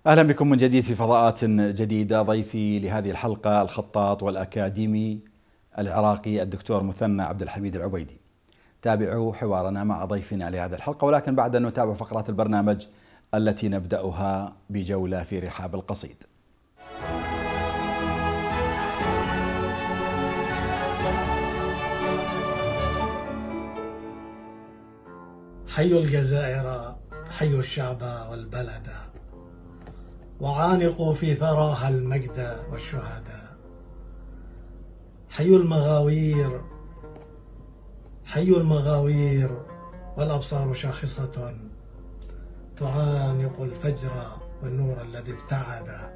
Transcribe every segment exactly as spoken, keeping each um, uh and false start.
أهلا بكم من جديد في فضاءات جديدة. ضيفي لهذه الحلقة الخطاط والأكاديمي العراقي الدكتور مثنى عبد الحميد العبيدي. تابعوا حوارنا مع ضيفنا لهذه الحلقة، ولكن بعد أن نتابع فقرات البرنامج التي نبدأها بجولة في رحاب القصيد. حيوا الجزائر، حيوا الشعب والبلد، وعانقوا في ثراها المجد والشهداء. حيوا المغاوير، حيوا المغاوير والأبصار شاخصة تعانق الفجر والنور الذي ابتعد.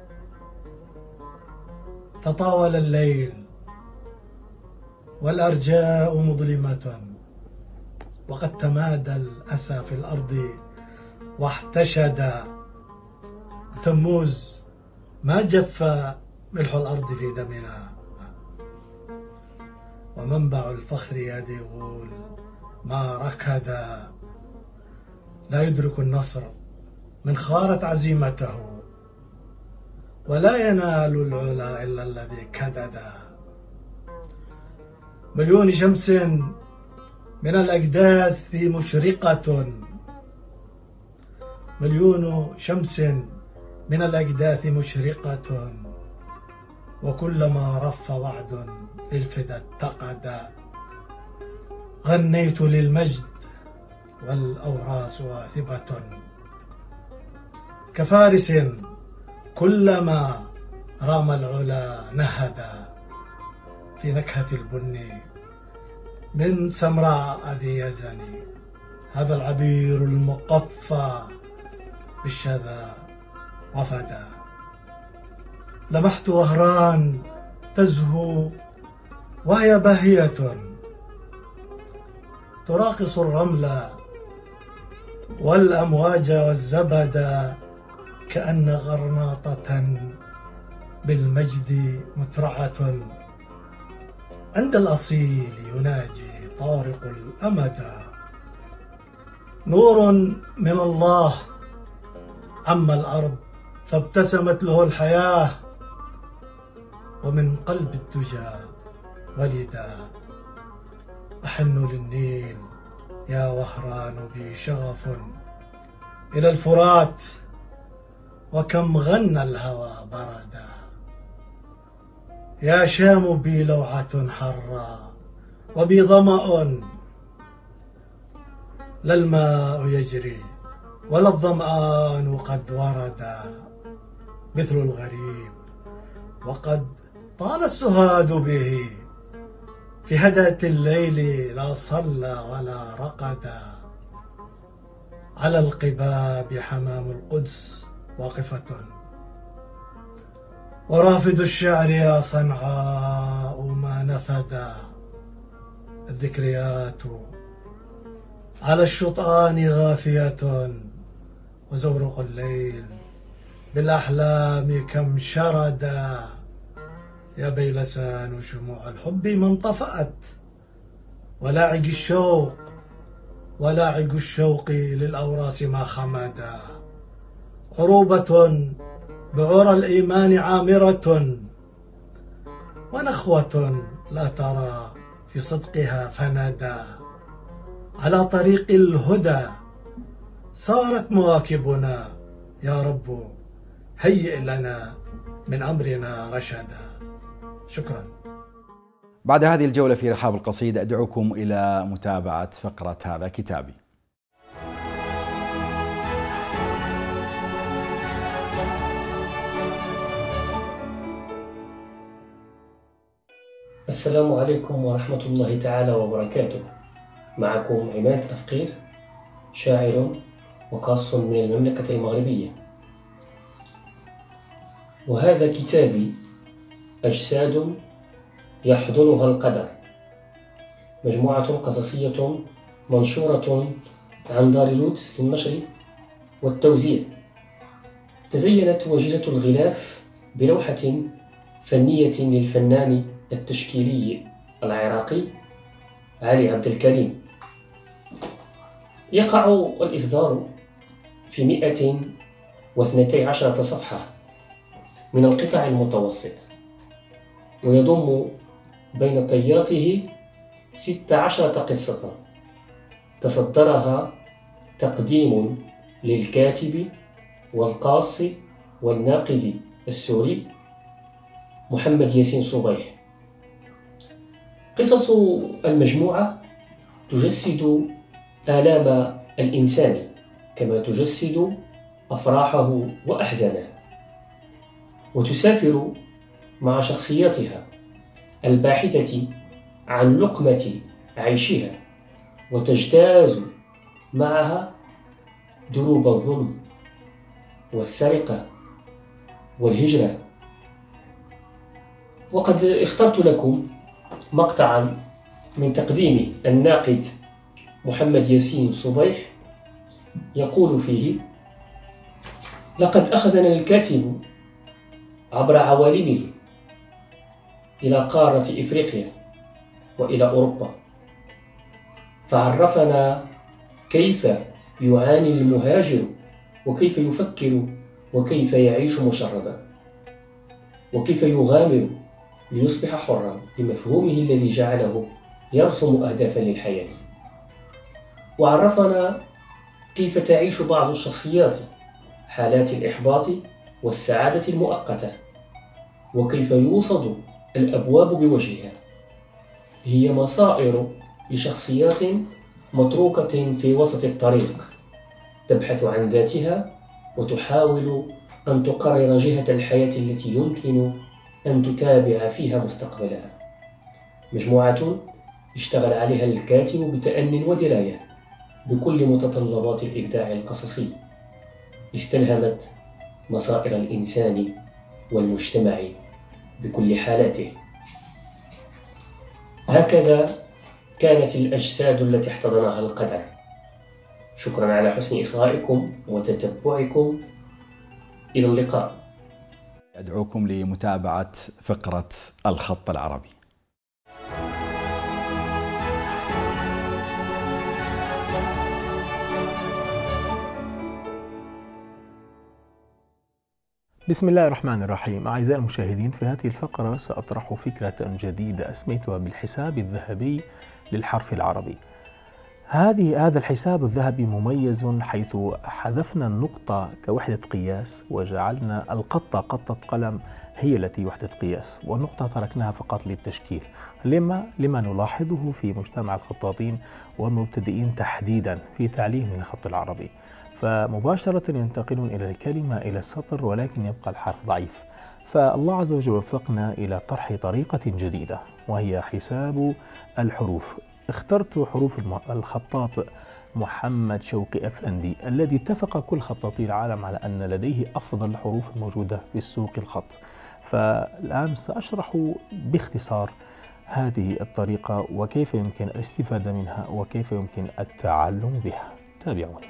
تطاول الليل والأرجاء مظلمة، وقد تمادى الأسى في الأرض واحتشد. تموز ما جف ملح الأرض في دمنا، ومنبع الفخر يا ديغول ما ركد. لا يدرك النصر من خارت عزيمته، ولا ينال العلا إلا الذي كدد. مليون شمس من الأجداث مشرقة، مليون شمس من الأجداث مشرقة، وكلما رف وعد للفدا اتقد. غنيت للمجد والأوراس واثبة، كفارس كلما رام العلا نهدا. في نكهة البن من سمراء ذي يزن، هذا العبير المقفى بالشذا وفدا. لمحت وهران تزهو وهي باهية، تراقص الرمل والأمواج والزبد، كأن غرناطة بالمجد مترعة. عند الأصيل يناجي طارق الأمد، نور من الله عم الأرض فابتسمت له الحياة، ومن قلب الدجى ولدا. أحن للنيل يا وهران بي شغف، إلى الفرات وكم غنى الهوى بردا. يا شام بي لوعة حرا وبي ظمأ، لا الماء يجري ولا الظمآن قد وردا. مثل الغريب وقد طال السهاد به، في هدأة الليل لا صلى ولا رقدا. على القباب حمام القدس واقفة، ورافد الشعر يا صنعاء ما نفدا. الذكريات على الشطآن غافية، وزورق الليل بالأحلام كم شردا. يا بيلسان شموع الحب ما انطفأت، ولاعق الشوق ولاعق الشوق للأوراس ما خمدا. عروبة بعور الإيمان عامرة، ونخوة لا ترى في صدقها فندا. على طريق الهدى صارت مواكبنا، يا رب هيئ لنا من أمرنا رشدا. شكرا. بعد هذه الجولة في رحاب القصيدة أدعوكم إلى متابعة فقرة هذا كتابي. السلام عليكم ورحمة الله تعالى وبركاته. معكم عماد أفقير، شاعر وقاص من المملكة المغربية، وهذا كتابي أجساد يحضنها القدر، مجموعة قصصية منشورة عن دار لوتس للنشر والتوزيع. تزينت وجهة الغلاف بلوحة فنية للفنان التشكيلي العراقي علي عبد الكريم. يقع الإصدار في مئة واثنتي عشرة صفحة من القطع المتوسط، ويضم بين طياته ست عشرة قصة تصدرها تقديم للكاتب والقاص والناقد السوري محمد ياسين صبيح. قصص المجموعة تجسد آلام الإنسان كما تجسد أفراحه وأحزانه، وتسافر مع شخصياتها الباحثة عن لقمة عيشها، وتجتاز معها دروب الظلم والسرقة والهجرة. وقد اخترت لكم مقطعا من تقديم الناقد محمد ياسين صبيح يقول فيه: لقد أخذنا الكاتب عبر عوالمه إلى قارة إفريقيا وإلى أوروبا، فعرفنا كيف يعاني المهاجر وكيف يفكر وكيف يعيش مشردا، وكيف يغامر ليصبح حرا بمفهومه الذي جعله يرسم أهدافا للحياة. وعرفنا كيف تعيش بعض الشخصيات حالات الإحباط والسعادة المؤقتة، وكيف يوصد الأبواب بوجهها. هي مصائر لشخصيات متروكة في وسط الطريق، تبحث عن ذاتها وتحاول أن تقرر جهة الحياة التي يمكن أن تتابع فيها مستقبلها. مجموعة اشتغل عليها الكاتب بتأن ودراية بكل متطلبات الإبداع القصصي، استلهمت مصائر الإنسان والمجتمع بكل حالاته. هكذا كانت الأجساد التي احتضنها القدر. شكرا على حسن إصغائكم وتتبعكم. إلى اللقاء. أدعوكم لمتابعة فقرة الخط العربي. بسم الله الرحمن الرحيم. أعزائي المشاهدين، في هذه الفقرة سأطرح فكرة جديدة أسميتها بالحساب الذهبي للحرف العربي. هذه هذا الحساب الذهبي مميز حيث حذفنا النقطة كوحدة قياس وجعلنا القطة قطة قلم هي التي وحدة قياس، والنقطة تركناها فقط للتشكيل. لما لما نلاحظه في مجتمع الخطاطين والمبتدئين تحديدا في تعليم الخط العربي، فمباشرة ينتقلون إلى الكلمة إلى السطر ولكن يبقى الحرف ضعيف. فالله عز وجل وفقنا إلى طرح طريقة جديدة وهي حساب الحروف. اخترت حروف الخطاط محمد شوقي أفندي الذي اتفق كل خطاطي العالم على أن لديه أفضل الحروف الموجودة في السوق الخط. فالآن سأشرح باختصار هذه الطريقة وكيف يمكن الاستفادة منها وكيف يمكن التعلم بها. تابعوني.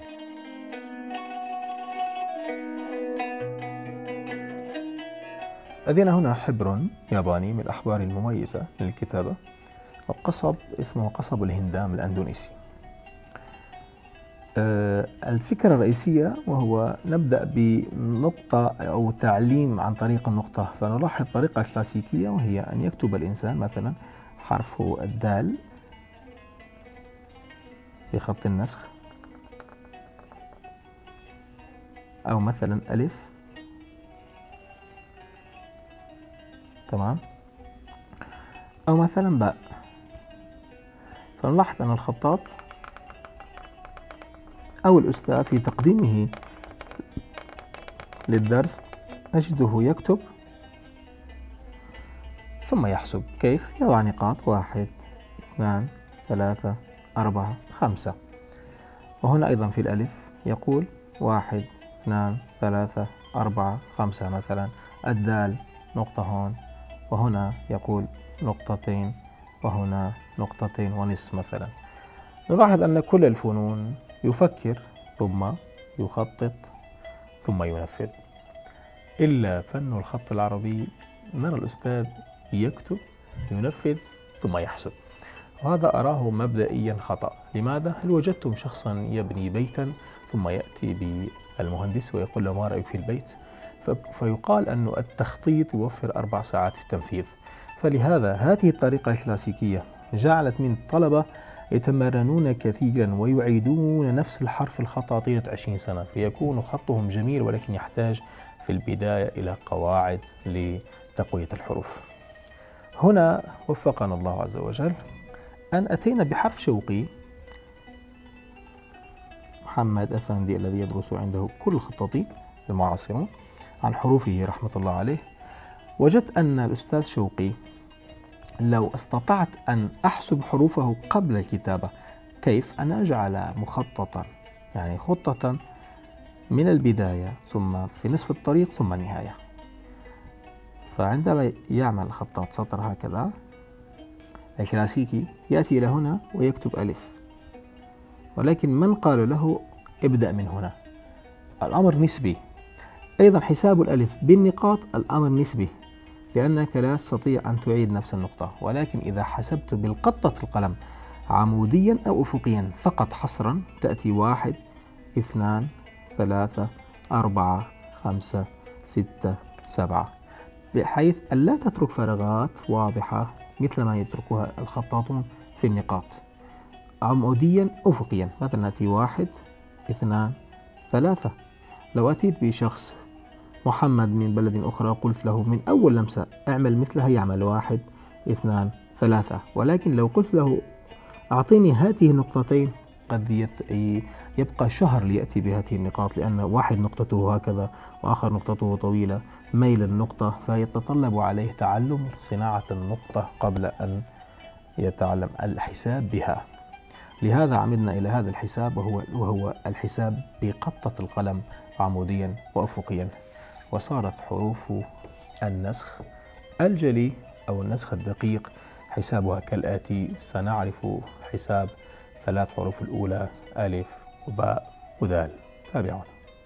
لدينا هنا حبر ياباني من الأحبار المميزة للكتابة، وقصب اسمه قصب الهندام الأندونيسي. أه الفكرة الرئيسية وهو نبدأ بنقطة أو تعليم عن طريق النقطة. فنلاحظ الطريقة الكلاسيكية وهي أن يكتب الإنسان مثلا حرفه الدال بخط النسخ، أو مثلا ألف، تمام، أو مثلا باء. فنلاحظ أن الخطاط أو الأستاذ في تقديمه للدرس نجده يكتب ثم يحسب. كيف؟ يضع نقاط: واحد، اثنان، ثلاثة، أربعة، خمسة. وهنا أيضا في الألف يقول واحد، اثنان، ثلاثة، أربعة، خمسة مثلا. الدال نقطة هون، وهنا يقول نقطتين، وهنا نقطتين ونصف مثلا. نلاحظ أن كل الفنون يفكر ثم يخطط ثم ينفذ، إلا فن الخط العربي نرى الأستاذ يكتب، ينفذ ثم يحسب. وهذا أراه مبدئيا خطأ. لماذا؟ هل وجدتم شخصا يبني بيتا ثم يأتي المهندس ويقول له ما رأيك في البيت، فيقال أن التخطيط يوفر أربع ساعات في التنفيذ. فلهذا هذه الطريقة الكلاسيكية جعلت من الطلبة يتمرنون كثيرا ويعيدون نفس الحرف الخطأ طيلة عشرين سنة، فيكون خطهم جميل ولكن يحتاج في البداية إلى قواعد لتقوية الحروف. هنا وفقنا الله عز وجل أن أتينا بحرف شوقي. محمد أفندي الذي يدرس عنده كل الخطاطين المعاصرون عن حروفه رحمة الله عليه، وجدت أن الأستاذ شوقي لو استطعت أن أحسب حروفه قبل الكتابة، كيف أن أجعل مخططا، يعني خطة من البداية ثم في نصف الطريق ثم النهاية. فعندما يعمل خطاط سطر هكذا الكلاسيكي يأتي إلى هنا ويكتب ألف، ولكن من قال له ابدأ من هنا؟ الأمر نسبي. أيضا حساب الألف بالنقاط الأمر نسبي، لأنك لا تستطيع أن تعيد نفس النقطة، ولكن إذا حسبت بالقطة القلم عموديا أو أفقيا فقط حصرا تأتي واحد اثنان ثلاثة أربعة خمسة ستة سبعة، بحيث ألا تترك فراغات واضحة مثل ما يتركها الخطاطون في النقاط، عموديا أفقيا. مثلا نأتي واحد اثنان ثلاثة. لو أتيت بشخص محمد من بلد أخرى قلت له من أول لمسة اعمل مثلها يعمل واحد اثنان ثلاثة، ولكن لو قلت له أعطيني هذه النقطتين قد يبقى شهر ليأتي بهذه النقاط، لأن واحد نقطته هكذا وآخر نقطته طويلة ميل النقطة، فيتطلب عليه تعلم صناعة النقطة قبل أن يتعلم الحساب بها. لهذا عمدنا إلى هذا الحساب وهو, وهو الحساب بقطة القلم عموديا وأفقيا، وصارت حروف النسخ الجلي أو النسخ الدقيق حسابها كالآتي. سنعرف حساب ثلاث حروف الأولى ألف وباء ودال. تابعونا.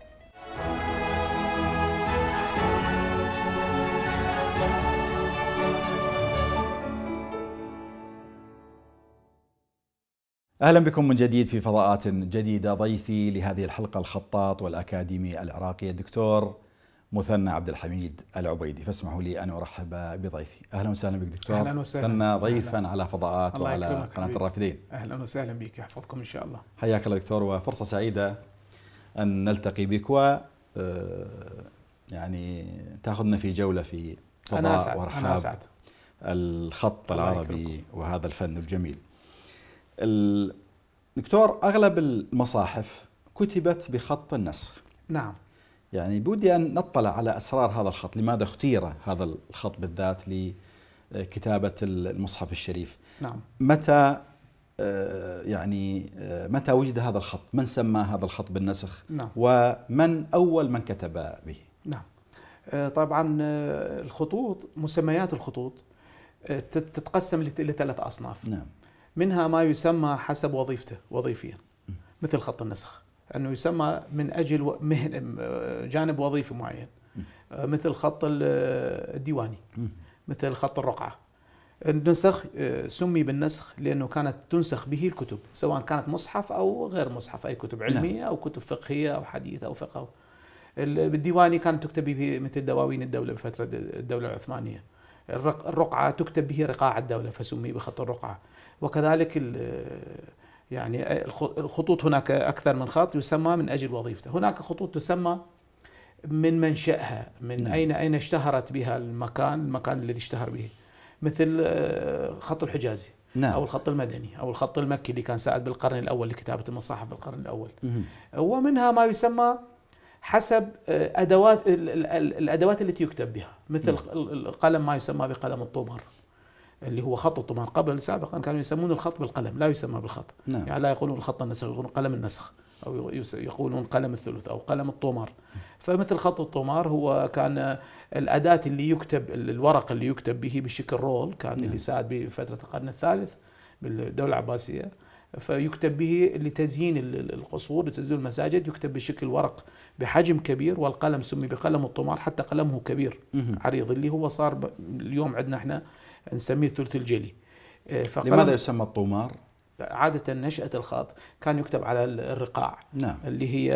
أهلا بكم من جديد في فضاءات جديدة. ضيفي لهذه الحلقة الخطاط والأكاديمي العراقي الدكتور مثنى عبد الحميد العبيدي، فاسمحوا لي أن أرحب بضيفي. أهلا وسهلا بك دكتور. أهلا وسهلا. مثنى ضيفا أهلا. على فضاءات وعلى قناة الرافدين. أهلا وسهلا بك، يحفظكم إن شاء الله. حياك الله دكتور، وفرصة سعيدة أن نلتقي بك و يعني تأخذنا في جولة في فضاء ورحاب الخط العربي وهذا الفن الجميل. الدكتور، أغلب المصاحف كتبت بخط النسخ. نعم. يعني بودي أن نطلع على أسرار هذا الخط، لماذا اختير هذا الخط بالذات لكتابة المصحف الشريف؟ نعم. متى يعني متى وجد هذا الخط؟ من سمى هذا الخط بالنسخ؟ نعم. ومن أول من كتب به؟ نعم. طبعا الخطوط، مسميات الخطوط تتقسم لثلاث أصناف. نعم. منها ما يسمى حسب وظيفته وظيفيا، مثل خط النسخ، أنه يسمى من أجل جانب وظيفي معين، مثل خط الديواني، مثل خط الرقعة. النسخ سمي بالنسخ لأنه كانت تنسخ به الكتب، سواء كانت مصحف أو غير مصحف، أي كتب علمية أو كتب فقهية أو حديث أو فقه. الديواني كانت تكتب به مثل دواوين الدولة بفترة الدولة العثمانية. الرقعة تكتب به رقاع الدولة فسمي بخط الرقعة. وكذلك يعني الخطوط هناك أكثر من خط يسمى من أجل وظيفته. هناك خطوط تسمى من منشأها، من نعم. أين أين اشتهرت بها المكان المكان الذي اشتهر به، مثل خط الحجازي نعم. أو الخط المدني أو الخط المكي اللي كان ساعد بالقرن الأول لكتابة المصاحف في القرن الأول. مم. ومنها ما يسمى حسب أدوات الأدوات التي يكتب بها، مثل نعم. القلم ما يسمى بقلم الطومر اللي هو خط الطومار. قبل سابقا كانوا يسمون الخط بالقلم، لا يسمى بالخط. نعم. يعني لا يقولون الخط النسخ، يقولون قلم النسخ، أو يقولون قلم الثلث أو قلم الطومار. فمثل خط الطومار هو كان الأداة اللي يكتب الورق اللي يكتب به بشكل رول، كان نعم. اللي ساعد بفترة القرن الثالث بالدولة العباسية، فيكتب به لتزيين القصور لتزيين المساجد، يكتب بشكل ورق بحجم كبير، والقلم سمي بقلم الطومار حتى قلمه كبير مم. عريض، اللي هو صار اليوم عندنا احنا نسميه ثلث الجلي. لماذا يسمى الطومار؟ عادة نشأة الخط كان يكتب على الرقاع، نعم. اللي هي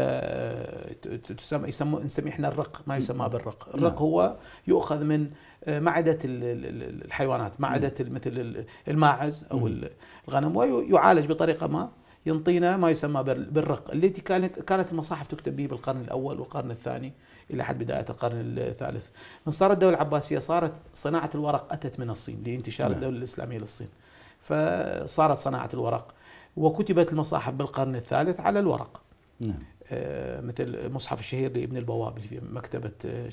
تسمى يسمى نسميه احنا الرق، ما يسمى بالرق. الرق نعم. هو يؤخذ من معدة الحيوانات، معدة نعم. مثل الماعز أو م. الغنم، ويعالج بطريقة ما ينطينا ما يسمى بالرق، التي كانت المصاحف تكتب به بالقرن الأول والقرن الثاني إلى حد بداية القرن الثالث. من صارت الدولة العباسية صارت صناعة الورق أتت من الصين لانتشار نعم. الدولة الإسلامية للصين، فصارت صناعة الورق وكتبت المصاحف بالقرن الثالث على الورق. نعم. آه مثل المصحف الشهير لابن البواب اللي في مكتبة آه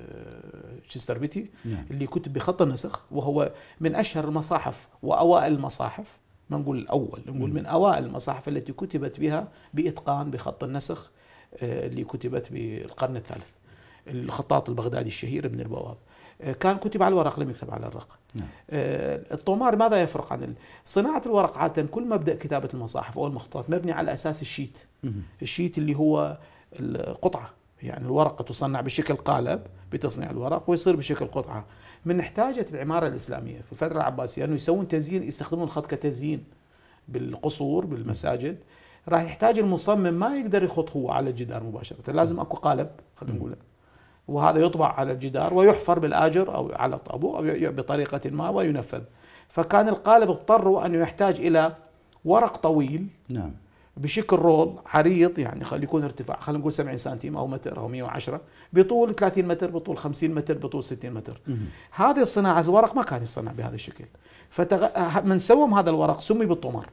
تشستر بيتي نعم. اللي كتب بخط النسخ، وهو من أشهر المصاحف وأوائل المصاحف، ما نقول الأول، نقول من أوائل المصاحف التي كتبت بها بإتقان بخط النسخ آه اللي كتبت بالقرن الثالث. الخطاط البغدادي الشهير ابن البواب كان كتب على الورق لم يكتب على الرق. نعم. الطومار ماذا يفرق عن صناعة الورق؟ عادة كل مبدأ كتابة المصاحف أو المخطوطات مبني على أساس الشيت. الشيت اللي هو القطعة، يعني الورقة تصنع بشكل قالب بتصنيع الورق ويصير بشكل قطعة. من احتاجت العمارة الإسلامية في الفترة العباسية أنه يسوون تزيين، يستخدمون الخط كتزيين بالقصور بالمساجد. راح يحتاج المصمم ما يقدر يخط هو على الجدار مباشرة، لازم أكو قالب خلينا نقول، وهذا يطبع على الجدار ويحفر بالآجر أو على الطابوق أو بطريقة ما وينفذ. فكان القالب اضطروا أن يحتاج إلى ورق طويل نعم. بشكل رول عريض، يعني خلي يكون ارتفاع خلينا نقول سبعين سنتيم أو متر أو مئة وعشرة، بطول ثلاثين متر، بطول خمسين متر، بطول ستين متر. هذه الصناعة الورق ما كان يصنع بهذا الشكل، فتغ... من سوم هذا الورق سمي بالطومار،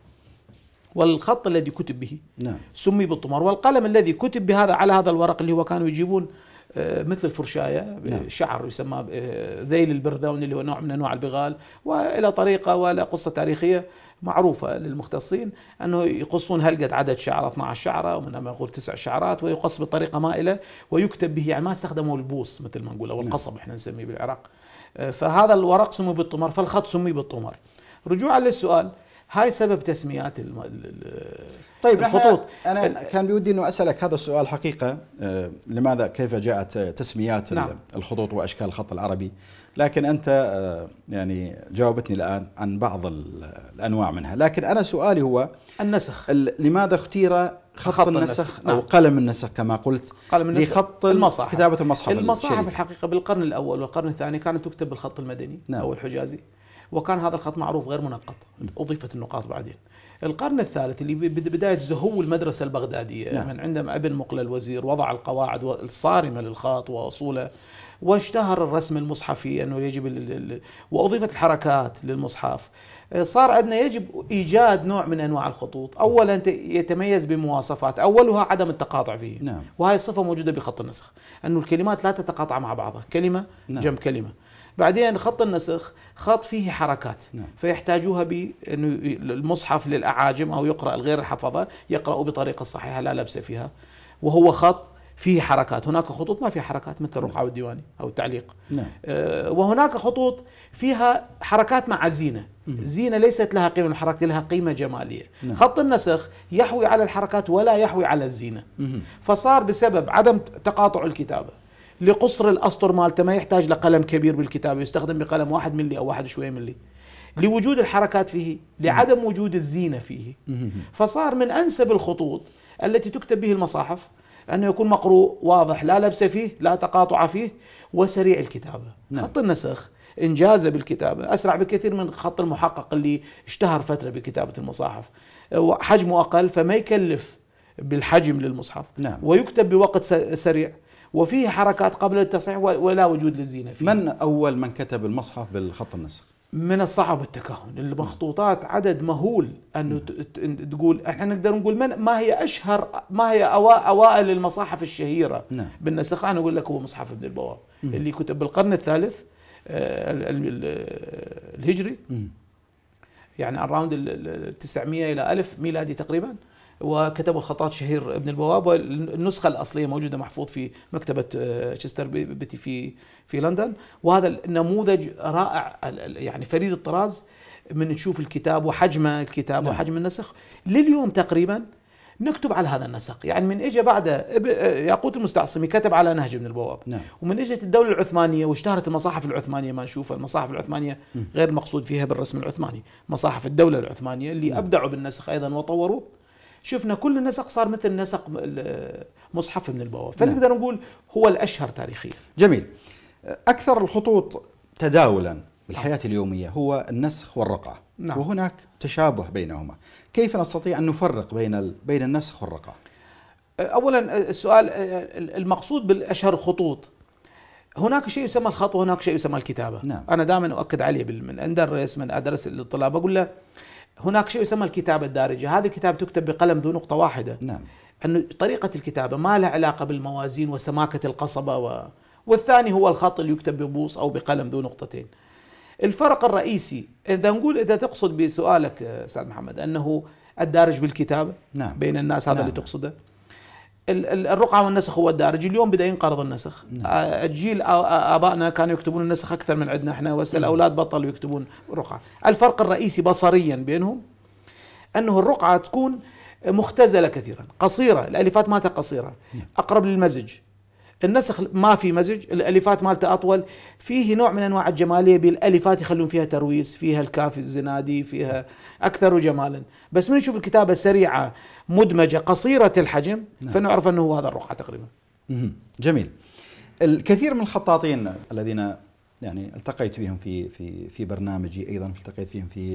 والخط الذي كتب به نعم. سمي بالطومار، والقلم الذي كتب بهذا على هذا الورق اللي هو كانوا يجيبون مثل الفرشاية نعم. شعر يسمى ذيل البرذون اللي هو نوع من أنواع البغال، وإلى طريقة ولا قصة تاريخية معروفة للمختصين أنه يقصون هلقد عدد شعر اثنتي عشرة شعرة ومن ما يقول تسع شعرات، ويقص بطريقة مائلة ويكتب به، يعني ما استخدموا البوس مثل ما نقول أو القصب احنا نسميه بالعراق. فهذا الورق سمي بالطومار، فالخط سمي بالطومار. رجوعا للسؤال، هاي سبب تسميات طيب الخطوط. أنا كان بودي أنه أسألك هذا السؤال حقيقة، لماذا كيف جاءت تسميات نعم. الخطوط وأشكال الخط العربي، لكن أنت يعني جاوبتني الآن عن بعض الأنواع منها. لكن أنا سؤالي هو النسخ، لماذا اختير خط, خط النسخ, النسخ أو نعم. قلم النسخ كما قلت لخط المصاحف. كتابة المصحف المصاحف الشريف. الحقيقة بالقرن الأول والقرن الثاني كانت تكتب بالخط المدني نعم. أو الحجازي، وكان هذا الخط معروف غير منقط، أضيفت النقاط بعدين. القرن الثالث اللي بداية زهو المدرسة البغدادية نعم. من عندما ابن مقلة الوزير وضع القواعد الصارمة للخط وأصوله، واشتهر الرسم المصحفي أنه يجب، وأضيفت الحركات للمصحف. صار عندنا يجب إيجاد نوع من أنواع الخطوط، أولا يتميز بمواصفات، أولها عدم التقاطع فيه نعم. وهي الصفة موجودة بخط النسخ، أنه الكلمات لا تتقاطع مع بعضها، كلمة نعم. جنب كلمة. بعدين خط النسخ خط فيه حركات نعم. فيحتاجوها بأنه المصحف للأعاجم أو يقرأ الغير الحفظة يقرأوا بطريقة صحيحة لا لبس فيها، وهو خط فيه حركات. هناك خطوط ما فيها حركات مثل الرقعة والديواني أو التعليق نعم. آه وهناك خطوط فيها حركات مع زينة، زينة ليست لها قيمة، الحركة لها قيمة جمالية نعم. خط النسخ يحوي على الحركات ولا يحوي على الزينة، فصار بسبب عدم تقاطع الكتابة لقصر الأسطر مالته ما يحتاج لقلم كبير بالكتابة، يستخدم بقلم واحد ملي أو واحد شوية ملي، لوجود الحركات فيه، لعدم وجود الزينة فيه. فصار من أنسب الخطوط التي تكتب به المصاحف أنه يكون مقروء واضح لا لبس فيه لا تقاطع فيه وسريع الكتابة نعم. خط النسخ إنجازه بالكتابة أسرع بكثير من خط المحقق اللي اشتهر فترة بكتابة المصاحف، حجمه أقل فما يكلف بالحجم للمصحف نعم. ويكتب بوقت سريع وفيه حركات قبل التصحيح ولا وجود للزينة فيه. من أول من كتب المصحف بالخط النسخ؟ من الصعب التكهن، المخطوطات عدد مهول أنه تقول احنا نقدر نقول من ما هي أشهر ما هي أوائل المصاحف الشهيرة نعم. بالنسخ. أنا أقول لك هو مصحف ابن البواب مم. اللي كتب بالقرن الثالث الهجري مم. يعني أراوند تسعمئة إلى ألف ميلادي تقريبا، وكتبوا الخطاط شهير ابن البواب، والنسخة الأصلية موجودة محفوظ في مكتبة تشستر بيتي في في لندن. وهذا النموذج رائع يعني فريد الطراز من تشوف الكتاب وحجم الكتاب نعم. وحجم النسخ. لليوم تقريبا نكتب على هذا النسق. يعني من اجى بعده ياقوت المستعصمي كتب على نهج ابن البواب. نعم. ومن اجت الدوله العثمانيه واشتهرت المصاحف العثمانيه، ما نشوفها المصاحف العثمانيه غير المقصود فيها بالرسم العثماني، مصاحف الدوله العثمانيه اللي نعم. ابدعوا بالنسخ ايضا وطوروا. شفنا كل النسق صار مثل نسق مصحف ابن البواب، فنقدر نعم. نقول هو الاشهر تاريخيا. جميل. اكثر الخطوط تداولا بالحياة اليومية هو النسخ والرقعة. نعم. وهناك تشابه بينهما، كيف نستطيع أن نفرق بين بين النسخ والرقعة؟ أولا السؤال المقصود بالأشهر خطوط، هناك شيء يسمى الخط وهناك شيء يسمى الكتابة. نعم. أنا دائما أؤكد عليه من أندرس من أدرس للطلاب أقول له هناك شيء يسمى الكتابة الدارجة، هذه الكتابة تكتب بقلم ذو نقطة واحدة. نعم. أن طريقة الكتابة ما لها علاقة بالموازين وسماكة القصبة و... والثاني هو الخط اللي يكتب ببوص أو بقلم ذو نقطتين. الفرق الرئيسي إذا نقول إذا تقصد بسؤالك أستاذ محمد أنه الدارج بالكتابة. نعم. بين الناس هذا نعم. اللي تقصده. الرقعة والنسخ هو الدارج، اليوم بدأ ينقرض النسخ. نعم. الجيل آبائنا كانوا يكتبون النسخ أكثر من عندنا احنا، وهسه الأولاد بطلوا يكتبون رقعة. الفرق الرئيسي بصريا بينهم أنه الرقعة تكون مختزلة كثيرا، قصيرة، الألفات مالتها قصيرة، أقرب للمزج. النسخ ما في مزج، الالفات مالته اطول، فيه نوع من انواع الجماليه بالالفات يخلون فيها ترويس، فيها الكاف الزنادي، فيها اكثر جمالا. بس من نشوف الكتابه سريعه مدمجه قصيره الحجم نعم. فنعرف انه هو هذا الرقعه تقريبا. جميل. الكثير من الخطاطين الذين يعني التقيت بهم في في في برنامجي، ايضا التقيت فيهم في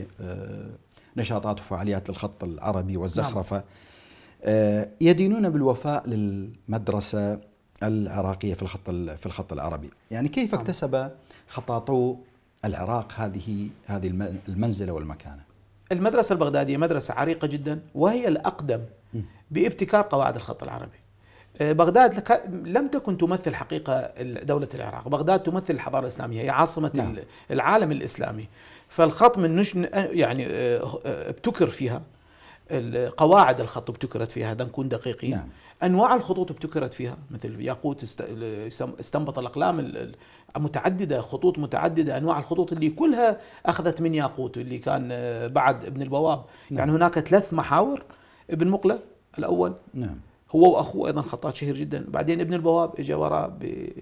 نشاطات وفعاليات للخط العربي والزخرفه، نعم. يدينون بالوفاء للمدرسه العراقية في الخط في الخط العربي. يعني كيف اكتسب خطاطو العراق هذه هذه المنزلة والمكانة؟ المدرسة البغدادية مدرسة عريقة جدا، وهي الأقدم بابتكار قواعد الخط العربي. بغداد لم تكن تمثل حقيقة دولة العراق، بغداد تمثل الحضارة الإسلامية، هي عاصمة نعم. العالم الإسلامي. فالخط من نش يعني ابتكر فيها، قواعد الخط ابتكرت فيها، هذا نكون دقيقين. نعم. انواع الخطوط ابتكرت فيها، مثل ياقوت استنبط الاقلام متعدده، خطوط متعدده، انواع الخطوط اللي كلها اخذت من ياقوت اللي كان بعد ابن البواب. نعم. يعني هناك ثلاث محاور، ابن مقله الاول نعم. هو واخوه ايضا خطاط شهير جدا، بعدين ابن البواب اجى وراء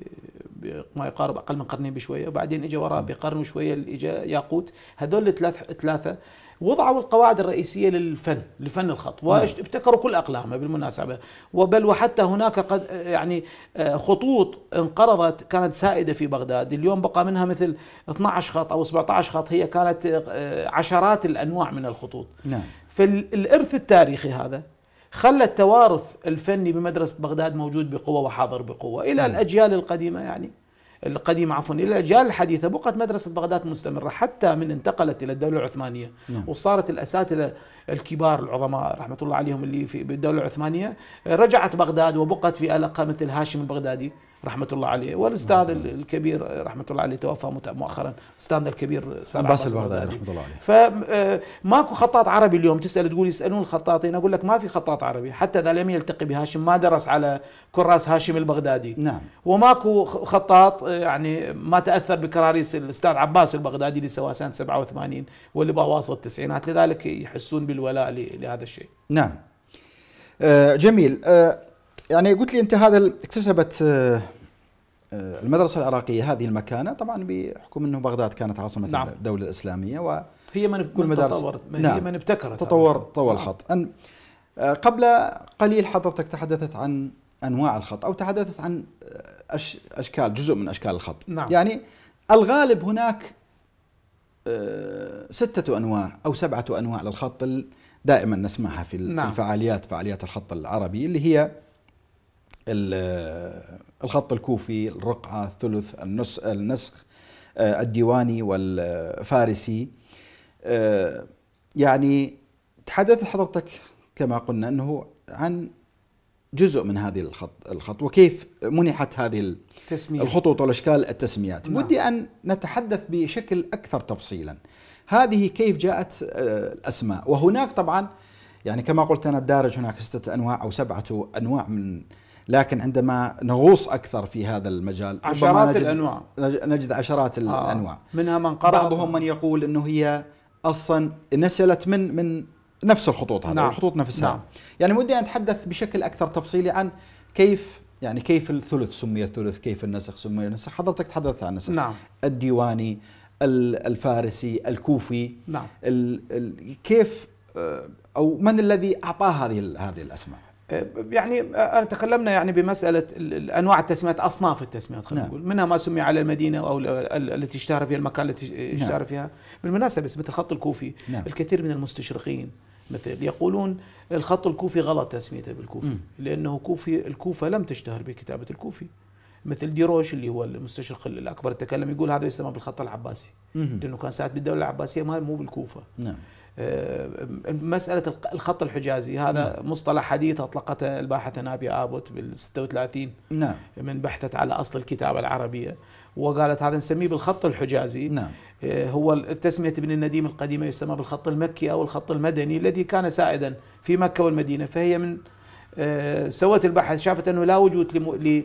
بما يقارب اقل من قرنين بشويه، وبعدين اجى وراء بقرن وشويه اجى ياقوت. هذول الثلاث ثلاثه وضعوا القواعد الرئيسية للفن لفن الخط، وابتكروا كل أقلامه بالمناسبة. وبل وحتى هناك قد يعني خطوط انقرضت كانت سائدة في بغداد، اليوم بقى منها مثل اثني عشر خط أو سبعة عشر خط، هي كانت عشرات الأنواع من الخطوط. نعم. فالإرث التاريخي هذا خلى التوارث الفني بمدرسة بغداد موجود بقوة وحاضر بقوة إلى نعم. الأجيال القديمة يعني القديمة عفوا إلى الأجيال الحديثة. بقت مدرسة بغداد مستمرة حتى من انتقلت إلى الدولة العثمانية. نعم. وصارت الأساتذة الكبار العظماء رحمة الله عليهم اللي في بالدولة العثمانية رجعت بغداد وبقت في ألقى مثل هاشم البغدادي رحمة الله عليه، والأستاذ نعم. الكبير رحمة الله عليه توفى مؤخرا، أستاذنا الكبير عباس البغدادي رحمة الله عليه. فماكو خطاط عربي اليوم تسأل تقول يسألون الخطاطين، أقول لك ما في خطاط عربي، حتى إذا لم يلتقي بهاشم ما درس على كراس هاشم البغدادي. نعم. وماكو خطاط يعني ما تأثر بكراريس الأستاذ عباس البغدادي اللي سواه سنة سبعة وثمانين واللي بأواسط التسعينات، لذلك يحسون بالولاء لهذا الشيء. نعم. آه جميل. آه يعني قلت لي أنت هذا اكتسبت آه المدرسة العراقية هذه المكانة طبعا بحكم أنه بغداد كانت عاصمة نعم. الدولة الإسلامية، وهي من تطورت، نعم. هي من ابتكرت تطور طور نعم. الخط. أن قبل قليل حضرتك تحدثت عن أنواع الخط أو تحدثت عن أش أشكال جزء من أشكال الخط. نعم. يعني الغالب هناك ستة أنواع أو سبعة أنواع للخط دائما نسمعها في نعم. الفعاليات فعاليات الخط العربي، اللي هي الخط الكوفي، الرقعة، الثلث، النسخ، الديواني والفارسي. يعني تحدثت حضرتك كما قلنا أنه عن جزء من هذه الخط الخط وكيف منحت هذه التسمية. الخطوط والأشكال التسميات. نعم. ودي أن نتحدث بشكل أكثر تفصيلا هذه كيف جاءت الأسماء. وهناك طبعا يعني كما قلت أنا الدارج هناك ستة أنواع أو سبعة أنواع من، لكن عندما نغوص أكثر في هذا المجال عشرات نجد الأنواع نجد عشرات آه. الأنواع، منها من قرأ، بعضهم من يقول أنه هي أصلا نسلت من من نفس الخطوط هذه. نعم. الخطوط نفسها. نعم. يعني ودي أن أتحدث بشكل أكثر تفصيلي عن كيف يعني كيف الثلث سمي الثلث، كيف النسخ سمي النسخ. حضرتك تحدثت عن النسخ. نعم. الديواني، الفارسي، الكوفي. نعم. ال ال كيف أو من الذي أعطاه هذه هذه الأسماء؟ يعني أنا تكلمنا يعني بمسألة أنواع التسميات، أصناف التسميات خلينا نقول. نعم. منها ما سمي على المدينة أو التي اشتهر فيها المكان التي اشتهر نعم. فيها. بالمناسبة مثل الخط الكوفي. نعم. الكثير من المستشرقين مثل يقولون الخط الكوفي غلط تسميته بالكوفي. م. لأنه كوفي الكوفة لم تشتهر بكتابة الكوفي. مثل ديروش اللي هو المستشرق الأكبر تكلم يقول هذا يسمى بالخط العباسي. م. لأنه كان ساعات بالدولة العباسية مو بالكوفة. نعم. مسألة الخط الحجازي هذا نعم. مصطلح حديث أطلقته الباحثة نابية آبوت بال ستة وثلاثين نعم. من بحثت على أصل الكتابة العربية، وقالت هذا نسميه بالخط الحجازي. نعم. هو التسمية ابن النديم القديمة يسمى بالخط المكي أو الخط المدني الذي كان سائدا في مكة والمدينة. فهي من سوت البحث شافت أنه لا وجود ل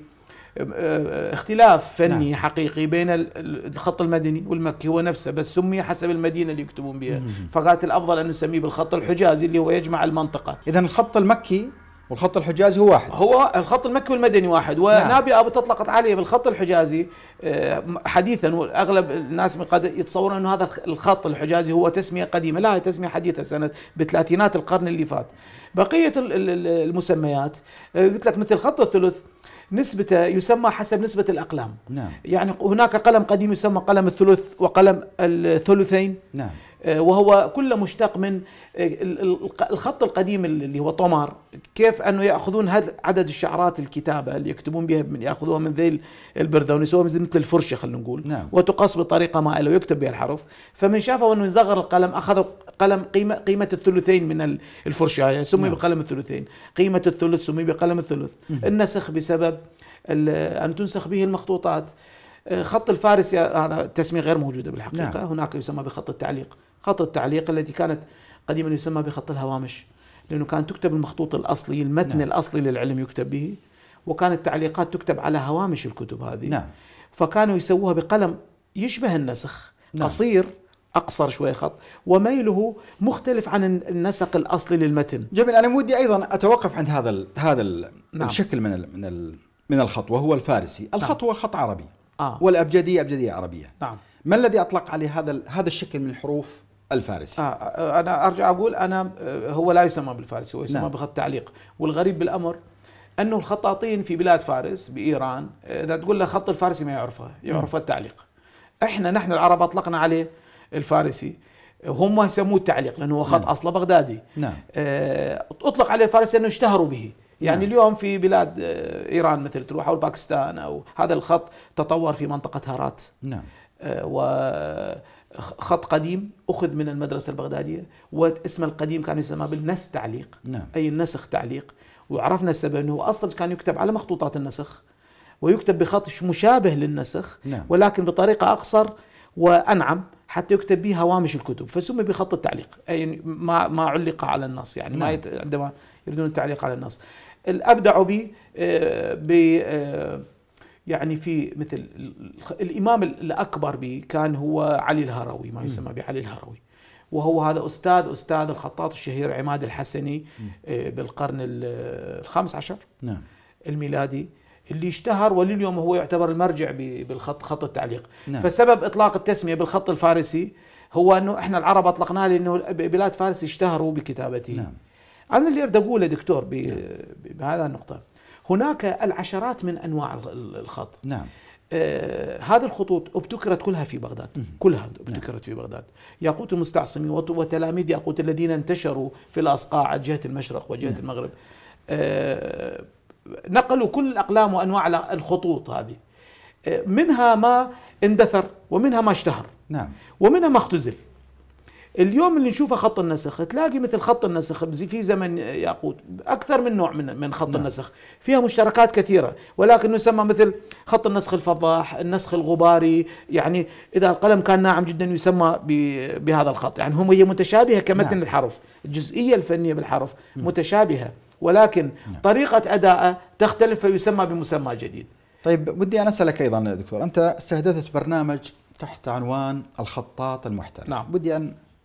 اختلاف فني نعم. حقيقي بين الخط المدني والمكي هو نفسه، بس سمي حسب المدينة اللي يكتبون بها. فقالت الأفضل أن نسميه بالخط الحجازي اللي هو يجمع المنطقة. إذن الخط المكي والخط الحجازي هو واحد. هو الخط المكي والمدني واحد. ونابي أبو تطلقت عليه بالخط الحجازي حديثا، واغلب الناس قد يتصورون انه هذا الخط الحجازي هو تسمية قديمة، لا هي تسمية حديثة سنة بثلاثينات القرن اللي فات. بقية المسميات قلت لك مثل خط الثلث نسبته يسمى حسب نسبة الأقلام. نعم. يعني هناك قلم قديم يسمى قلم الثلث وقلم الثلثين. نعم. وهو كله مشتق من الخط القديم اللي هو طمار، كيف أنه يأخذون هذا عدد الشعرات الكتابة اللي يكتبون بها يأخذوها من ذيل البردة ويسووها مثل الفرشة خلينا نقول. نعم. وتقص بطريقة مائلة ويكتب بها الحرف. فمن شافوا أنه يصغر القلم أخذوا قلم قيمة قيمة الثلثين من الفرشاية سمي نعم. بقلم الثلثين. قيمة الثلث سمي بقلم الثلث. م- النسخ بسبب أن تنسخ به المخطوطات. خط الفارسي هذا تسمية غير موجودة بالحقيقة. نعم. هناك يسمى بخط التعليق. خط التعليق التي كانت قديما يسمى بخط الهوامش، لأنه كانت تكتب المخطوط الأصلي المتن نعم. الأصلي للعلم يكتب به، وكانت التعليقات تكتب على هوامش الكتب هذه. نعم. فكانوا يسووها بقلم يشبه النسخ. نعم. قصير أقصر شوي خط وميله مختلف عن النسق الأصلي للمتن. جميل. أنا ودي أيضا أتوقف عند هذا ال هذا ال نعم. الشكل من ال من ال من الخط وهو الفارسي. الخط نعم. هو خط عربي. آه. والأبجدية أبجدية عربية. نعم. ما الذي أطلق عليه هذا هذا الشكل من الحروف الفارسي؟ آه أنا أرجع أقول أنا هو لا يسمى بالفارسي، هو يسمى نعم. بخط تعليق. والغريب بالأمر أنه الخطاطين في بلاد فارس بإيران إذا تقول له خط الفارسي ما يعرفه، يعرف نعم. التعليق. إحنا نحن العرب أطلقنا عليه الفارسي، هم يسموه التعليق لأنه هو خط نعم. أصله بغدادي. نعم. آه أطلق عليه الفارسي أنه اشتهروا به. يعني نعم. اليوم في بلاد إيران مثل تروح أو باكستان أو هذا الخط تطور في منطقة هارات. نعم. آه وخط قديم أخذ من المدرسة البغدادية، واسم القديم كان يسمى بالنس تعليق. نعم. أي النسخ تعليق. وعرفنا السبب أنه أصلا كان يكتب على مخطوطات النسخ ويكتب بخط مشابه للنسخ. نعم. ولكن بطريقة أقصر وأنعم حتى يكتب به هوامش الكتب، فسمي بخط التعليق. أي ما ما علق على النص، يعني نعم. ما يت... عندما يريدون التعليق على النص الأبدعوا به ب يعني في مثل الإمام الأكبر به كان هو علي الهروي، ما يسمى بعلي الهروي، وهو هذا أستاذ أستاذ الخطاط الشهير عماد الحسني بالقرن الخامس عشر نعم. الميلادي، اللي اشتهر ولليوم هو يعتبر المرجع بالخط خط التعليق. نعم. فسبب إطلاق التسمية بالخط الفارسي هو أنه إحنا العرب أطلقناه لأنه بلاد فارس اشتهروا بكتابته. نعم. أنا اللي أريد أقوله دكتور بهذا النقطة، هناك العشرات من أنواع الخط. نعم. آه هذه الخطوط ابتكرت كلها في بغداد. مم. كلها ابتكرت نعم. في بغداد. ياقوت المستعصمي وتلاميذ ياقوت الذين انتشروا في الأصقاع جهة المشرق وجهة نعم. المغرب آه نقلوا كل الأقلام وأنواع الخطوط هذه، آه منها ما اندثر ومنها ما اشتهر. نعم. ومنها ما اختزل. اليوم اللي نشوفه خط النسخ تلاقي مثل خط النسخ في زمن ياقوت أكثر من نوع من من خط نعم. النسخ فيها مشتركات كثيرة، ولكن يسمى مثل خط النسخ الفضاح، النسخ الغباري. يعني إذا القلم كان ناعم جدا يسمى بهذا الخط. يعني هم هي متشابهة كمتن نعم. الحرف، الجزئية الفنية بالحرف متشابهة، ولكن نعم. طريقة أداءه تختلف فيسمى بمسمى جديد. طيب ودي أنا أسألك أيضا دكتور، أنت استهدفت برنامج تحت عنوان الخطاط المحترف. نعم. بدي أن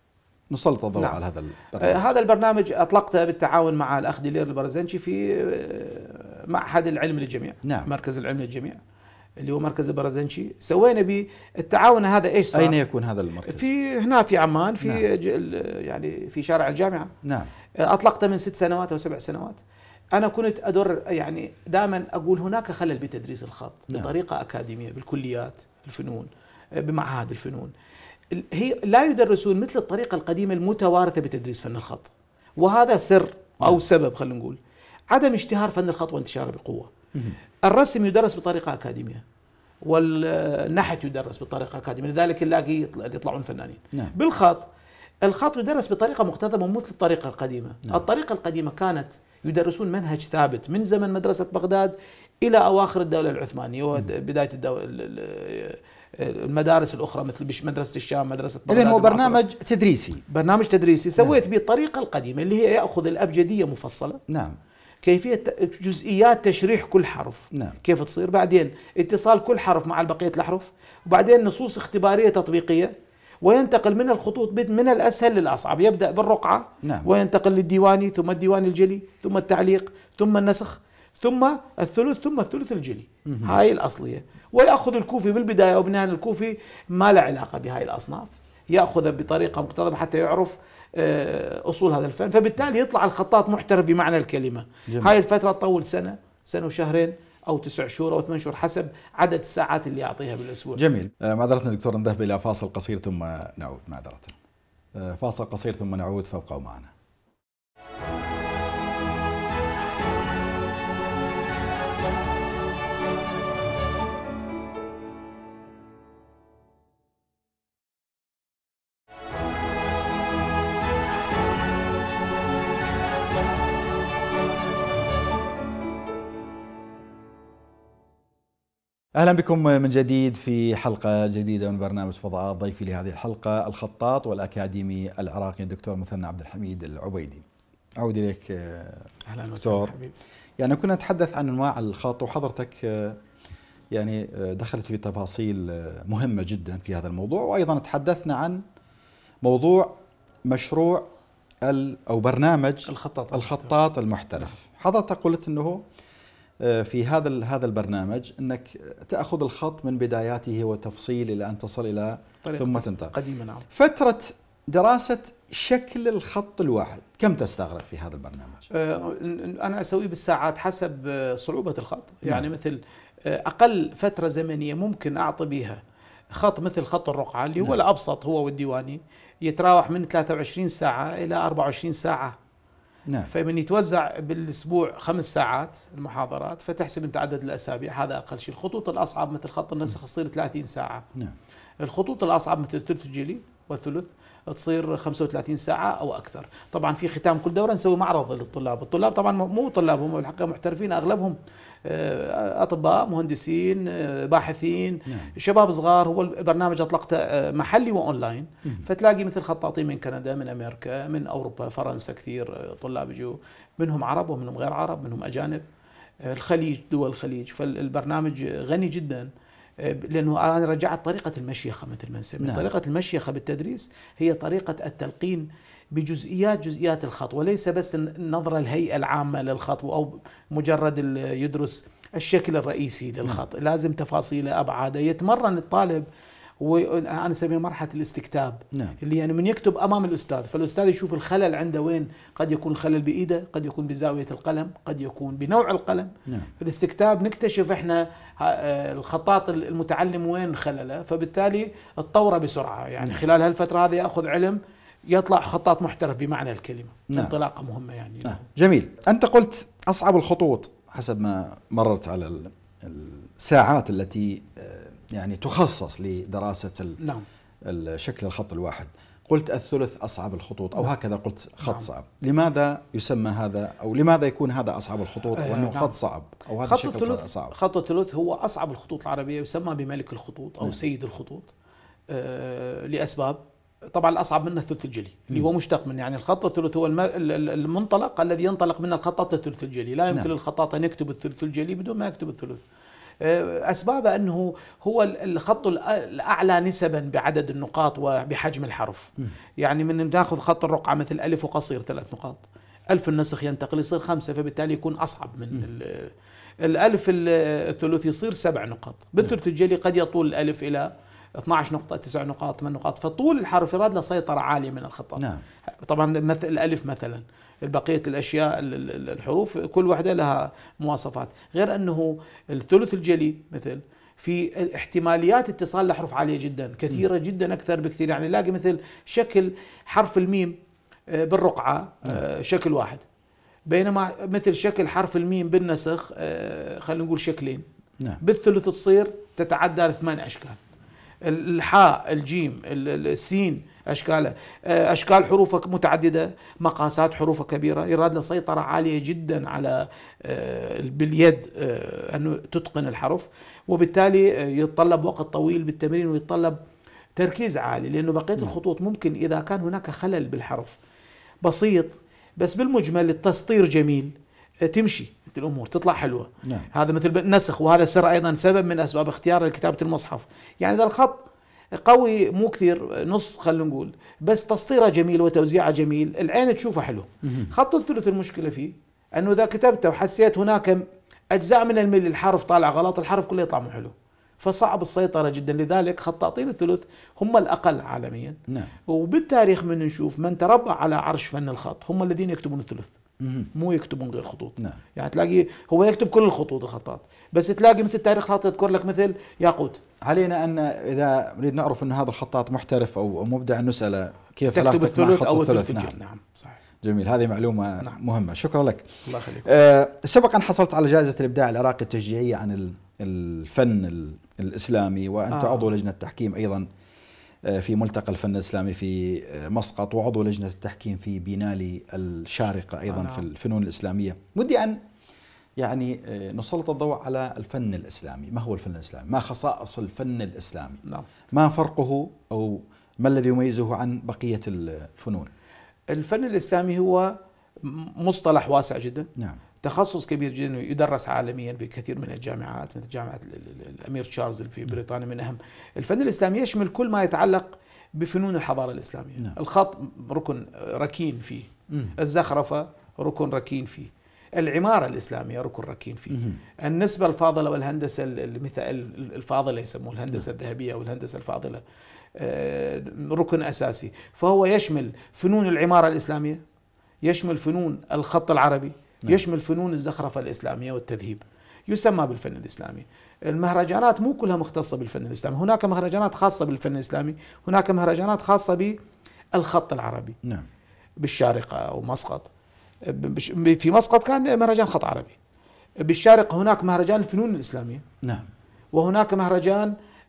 نسلط الضوء نعم. على هذا آه البرنامج. هذا البرنامج أطلقته بالتعاون مع الأخ ديلير البرزنشي في آه معهد العلم للجميع. نعم. مركز العلم للجميع اللي هو مركز البرزنشي. سوينا بالتعاون هذا ايش صار؟ أين يكون هذا المركز؟ في هنا في عمان في نعم. يعني في شارع الجامعة. نعم. أطلقته من ست سنوات أو سبع سنوات. أنا كنت أدر يعني دائما أقول هناك خلل بتدريس الخط نعم. بطريقة أكاديمية بالكليات الفنون بمعاهد الفنون. هي لا يدرسون مثل الطريقة القديمة المتوارثة بتدريس فن الخط، وهذا سر أو نعم. سبب خلينا نقول عدم اشتهار فن الخط وانتشاره بقوة. الرسم يدرس بطريقة أكاديمية والنحت يدرس بطريقة أكاديمية، لذلك نلاقي يطلعون فنانين. نعم. بالخط الخط يدرس بطريقة مقتضبة مثل الطريقة القديمة. نعم. الطريقة القديمة كانت يدرسون منهج ثابت من زمن مدرسة بغداد إلى أواخر الدولة العثمانية وبداية الدولة المدارس الأخرى مثل مدرسة الشام، مدرسة بغداد. إذن هو برنامج تدريسي. برنامج تدريسي سويت به الطريقة القديمة اللي هي يأخذ الأبجدية مفصلة. نعم. كيفية جزئيات تشريح كل حرف. نعم. كيف تصير، بعدين اتصال كل حرف مع بقية الأحرف، وبعدين نصوص اختبارية تطبيقية، وينتقل من الخطوط من الأسهل للأصعب. يبدأ بالرقعة. نعم. وينتقل للديواني، ثم الديواني الجلي، ثم التعليق، ثم النسخ، ثم الثلث، ثم الثلث الجلي. مم. هاي الأصلية. ويأخذ الكوفي بالبداية وبنهاية. الكوفي ما له علاقة بهاي الأصناف، يأخذ بطريقة مقتضبة حتى يعرف أصول هذا الفن، فبالتالي يطلع الخطاط محترف بمعنى الكلمة. جميل. هاي الفترة تطول سنة سنة وشهرين أو تسع شهور أو ثمان شهور حسب عدد الساعات اللي يعطيها بالأسبوع. جميل. معذرتنا دكتور، نذهب إلى فاصل قصير ثم نعود. معذرتنا فاصل قصير ثم نعود، فابقوا معنا. أهلا بكم من جديد في حلقة جديدة من برنامج فضاءات. ضيفي لهذه الحلقة الخطاط والأكاديمي العراقي الدكتور مثنى عبد الحميد العبيدي. أعود إليك أهلا دكتور. يعني كنا نتحدث عن أنواع الخط، وحضرتك يعني دخلت في تفاصيل مهمة جدا في هذا الموضوع، وأيضا تحدثنا عن موضوع مشروع أو برنامج الخطاط الخطاط المحترف. حضرتك قلت أنه في هذا هذا البرنامج انك تاخذ الخط من بداياته وتفصيل الى ان تصل الى ثم تنتقل. قديمة نعم. فترة دراسة شكل الخط الواحد كم تستغرق في هذا البرنامج؟ انا اسويه بالساعات حسب صعوبة الخط. يعني نعم. مثل اقل فترة زمنية ممكن اعطي بها خط مثل خط الرقعة اللي هو نعم. الابسط هو والديواني يتراوح من ثلاثة وعشرين ساعة الى أربعة وعشرين ساعة. نعم. فمن يتوزع بالاسبوع خمس ساعات المحاضرات، فتحسب انت عدد الاسابيع، هذا اقل شيء. الخطوط الاصعب مثل خط النسخ تصير ثلاثين ساعه. نعم. الخطوط الاصعب مثل الثلث الجلي والثلث تصير خمسة وثلاثين ساعه او اكثر. طبعا في ختام كل دوره نسوي معرض للطلاب. الطلاب طبعا مو طلاب، هم بالحقيقه محترفين اغلبهم، اطباء، مهندسين، باحثين، نعم. شباب صغار. هو البرنامج اطلقته محلي واونلاين، فتلاقي مثل خطاطين من كندا، من امريكا، من اوروبا، فرنسا، كثير طلاب يجوا، منهم عرب ومنهم غير عرب، منهم اجانب، الخليج، دول الخليج. فالبرنامج غني جدا، لانه انا رجعت طريقه المشيخه مثل ما نسمي. نعم. طريقه المشيخه بالتدريس هي طريقه التلقين بجزئيات جزئيات الخط، وليس بس النظرة الهيئة العامة للخط أو مجرد يدرس الشكل الرئيسي للخط. نعم. لازم تفاصيله، أبعاده، يتمرن الطالب. وأنا أسميها مرحلة الاستكتاب. نعم. اللي يعني من يكتب أمام الأستاذ، فالأستاذ يشوف الخلل عنده وين. قد يكون الخلل بإيده، قد يكون بزاوية القلم، قد يكون بنوع القلم. نعم. في الاستكتاب نكتشف إحنا الخطاط المتعلم وين خلله، فبالتالي الطورة بسرعة. يعني نعم. خلال هالفترة هذه يأخذ علم، يطلع خطاط محترف بمعنى الكلمة. نعم. انطلاقة مهمة يعني. نعم. جميل. أنت قلت أصعب الخطوط حسب ما مررت على الساعات التي يعني تخصص لدراسة نعم. الشكل الخط الواحد. قلت الثلث أصعب الخطوط، أو نعم. هكذا قلت خط نعم. صعب. لماذا يسمى هذا، أو لماذا يكون هذا أصعب الخطوط، أو أنه خط صعب، أو هذا خط الشكل الثلث صعب؟ خط الثلث هو أصعب الخطوط العربية، يسمى بملك الخطوط أو نعم. سيد الخطوط، آه لأسباب. طبعا الأصعب منه الثلث الجلي اللي هو مشتق من، يعني الخط الثلث هو المنطلق الذي ينطلق منه الخطاط الثلث الجلي. لا يمكن نعم. للخطاط أن يكتب الثلث الجلي بدون ما يكتب الثلث. أسبابه أنه هو الخط الأعلى نسبا بعدد النقاط وبحجم الحرف. يعني من ناخذ خط الرقعة مثل ألف وقصير ثلاث نقاط، ألف النسخ ينتقل يصير خمسة، فبالتالي يكون أصعب من الألف الثلث يصير سبع نقاط. بالثلث الجلي قد يطول الألف إلى اثنعش نقطة، تسع نقاط، ثمان نقاط، فطول الحرف يراد له سيطرة عالية من الخطاط. نعم. طبعا مثل الألف مثلا، بقية الأشياء الحروف كل واحدة لها مواصفات، غير أنه الثلث الجلي مثل في احتماليات اتصال الأحرف عالية جدا، كثيرة جدا أكثر بكثير. يعني نلاقي مثل شكل حرف الميم بالرقعة شكل واحد، بينما مثل شكل حرف الميم بالنسخ خلينا نقول شكلين. نعم. بالثلث تصير تتعدى ثمان أشكال، الحاء، الجيم، السين، أشكاله أشكال حروفك متعددة، مقاسات حروفك كبيرة، يراد له سيطرة عالية جدا على باليد أنه تتقن الحرف، وبالتالي يتطلب وقت طويل بالتمرين ويتطلب تركيز عالي، لأنه بقية الخطوط ممكن إذا كان هناك خلل بالحرف بسيط بس بالمجمل التسطير جميل تمشي الأمور تطلع حلوة. نعم. هذا مثل النسخ، وهذا سر أيضا سبب من أسباب اختيار كتابة المصحف. يعني إذا الخط قوي مو كثير، نص خلينا نقول، بس تسطيره جميل وتوزيعه جميل، العين تشوفه حلو. خط الثلث المشكلة فيه أنه إذا كتبته وحسيت هناك أجزاء من الملي الحرف طالع غلط، الحرف كله يطلع مو حلو، فصعب السيطرة جدا. لذلك خطاطين الثلث هم الأقل عالميا. نعم. وبالتاريخ من نشوف من تربع على عرش فن الخط هم الذين يكتبون الثلث، مو يكتبون غير خطوط. نعم. يعني تلاقي هو يكتب كل الخطوط الخطاط، بس تلاقي مثل تاريخ الخط يذكر لك مثل ياقوت. علينا أن إذا نريد نعرف أن هذا الخطاط محترف أو مبدع نسأله كيف تكتب علاقتك مع الثلث خط أو الثلث. الثلث. نعم. نعم صحيح. جميل، هذه معلومة نعم. مهمة، شكرا لك. الله يخليك. أه سبق أن حصلت على جائزة الإبداع العراقي التشجيعية عن الفن الإسلامي، وأنت آه. عضو لجنة التحكيم أيضا في ملتقى الفن الإسلامي في مسقط، وعضو لجنة التحكيم في بينالي الشارقة أيضا آه. في الفنون الإسلامية. ودي أن يعني نسلط الضوء على الفن الإسلامي. ما هو الفن الإسلامي؟ ما خصائص الفن الإسلامي؟ نعم. ما فرقه أو ما الذي يميزه عن بقية الفنون؟ الفن الإسلامي هو مصطلح واسع جدا. نعم. تخصص كبير جدا يدرس عالميا بكثير من الجامعات، مثل جامعة الأمير تشارلز في بريطانيا من أهم. الفن الإسلامي يشمل كل ما يتعلق بفنون الحضارة الإسلامية. نعم. الخط ركن ركين فيه، مم. الزخرفة ركن ركين فيه، العمارة الإسلامية ركن ركين فيه، مم. النسبة الفاضلة والهندسة المثال الفاضلة يسموه الهندسة نعم. الذهبية أو الهندسة الفاضلة ركن أساسي. فهو يشمل فنون العمارة الإسلامية، يشمل فنون الخط العربي، نعم. يشمل فنون الزخرفة الإسلامية والتذهيب، يسمى بالفن الإسلامي. المهرجانات مو كلها مختصة بالفن الإسلامي، هناك مهرجانات خاصة بالفن الإسلامي، هناك مهرجانات خاصة بالخط العربي. نعم. بالشارقة أو مسقط، في مسقط كان مهرجان خط عربي، بالشارقة هناك مهرجان الفنون الإسلامية. نعم. وهناك مهرجان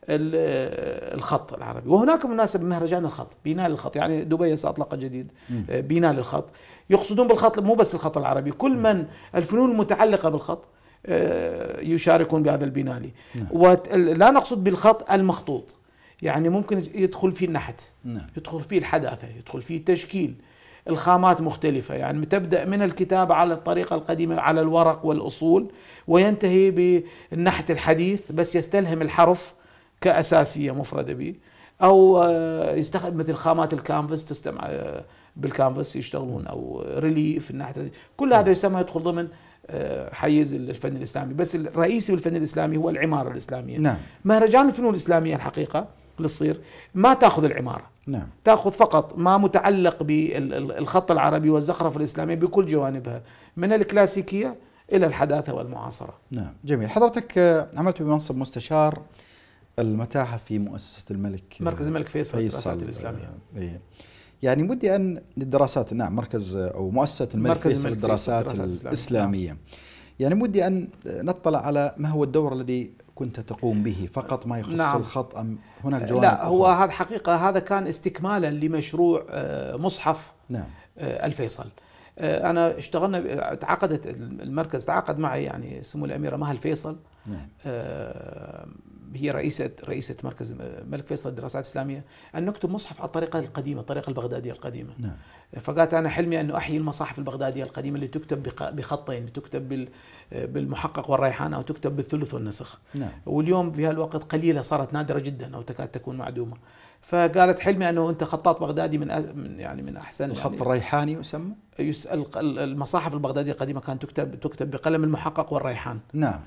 الخط العربي، وهناك مناسبة مهرجان الخط، بينال الخط. يعني دبي سأطلق جديد بينال الخط، يقصدون بالخط مو بس الخط العربي، كل من الفنون المتعلقة بالخط يشاركون بهذا البينالي. ولا نقصد بالخط المخطوط، يعني ممكن يدخل فيه النحت، يدخل فيه الحداثة، يدخل فيه التشكيل، الخامات مختلفة. يعني تبدأ من الكتابة على الطريقة القديمة على الورق والأصول، وينتهي بالنحت الحديث بس يستلهم الحرف كأساسية مفردة به، أو يستخدم مثل خامات الكانفاس، تستمع بالكانفاس يشتغلون، أو ريليف النحت. كل هذا يسمى يدخل ضمن حيز الفن الإسلامي، بس الرئيسي بالفن الإسلامي هو العمارة الإسلامية. نعم. مهرجان الفنون الإسلامية الحقيقة للصير ما تأخذ العمارة، نعم. تأخذ فقط ما متعلق بالخط العربي والزخرفة الإسلامية بكل جوانبها، من الكلاسيكية إلى الحداثة والمعاصرة. نعم. جميل. حضرتك عملت بمنصب مستشار المتاحف في مؤسسة الملك مركز الملك فيصل للدراسات الإسلامية. إيه. يعني ودي أن الدراسات، نعم، مركز أو مؤسسة الملك فيصل للدراسات الإسلامية. نعم. يعني ودي أن نطلع على ما هو الدور الذي كنت تقوم به، فقط ما يخص نعم. الخط أم هناك جوانب؟ لا، هو هذا حقيقة هذا كان استكمالا لمشروع مصحف نعم. الفيصل. أنا اشتغلنا، تعاقدت المركز تعاقد معي يعني سمو الأميرة مها الفيصل، نعم. هي رئيسة رئيسة مركز الملك فيصل للدراسات الإسلامية أن نكتب مصحف على الطريقة القديمة، الطريقة البغدادية القديمة. نعم. فقالت أنا حلمي أن أحيي المصاحف البغدادية القديمة اللي تكتب بخطين، اللي تكتب بالمحقق والريحان أو تكتب بالثلث والنسخ. نعم. واليوم في هالوقت قليلة، صارت نادرة جدا أو تكاد تكون معدومة. فقالت حلمي أنه أنت خطاط بغدادي من يعني من أحسن. الخط يعني الريحاني يسمى؟ المصاحف البغدادية القديمة كانت تكتب تكتب بقلم المحقق والريحان. نعم.